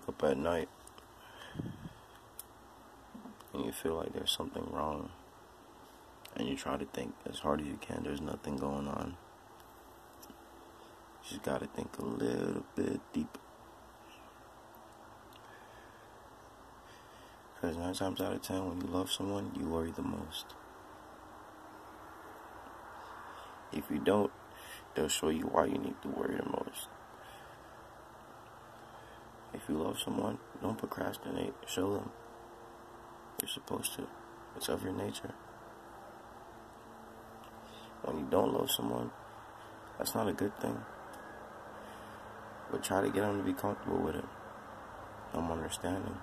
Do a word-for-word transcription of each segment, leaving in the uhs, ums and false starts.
wake up at night and you feel like there's something wrong, and you try to think as hard as you can, there's nothing going on. You just gotta think a little bit deeper. Because nine times out of ten, when you love someone, you worry the most. If you don't, they'll show you why you need to worry the most. If you love someone, don't procrastinate. Show them. You're supposed to. It's of your nature. When you don't love someone, that's not a good thing. But try to get them to be comfortable with it. I'm understanding.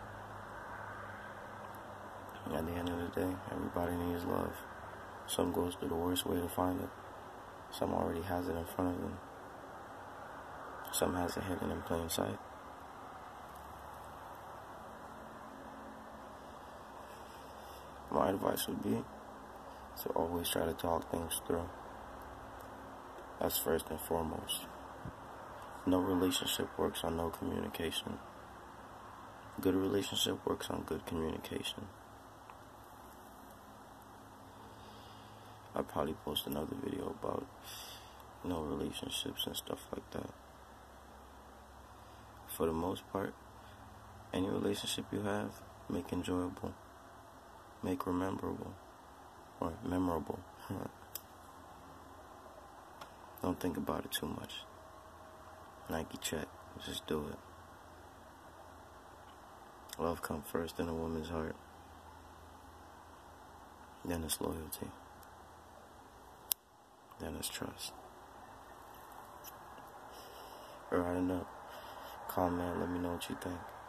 At the end of the day, everybody needs love. Some goes through the worst way to find it. Some already has it in front of them. Some has it hidden in plain sight. My advice would be to always try to talk things through. That's first and foremost. No relationship works on no communication. Good relationship works on good communication. I'll probably post another video about, you know, relationships and stuff like that. For the most part, any relationship you have, make enjoyable. Make rememberable. Or memorable. Don't think about it too much. Nike check. Just do it. Love comes first in a woman's heart. Then it's loyalty. Then it's trust. Alright, enough. Comment, let me know what you think.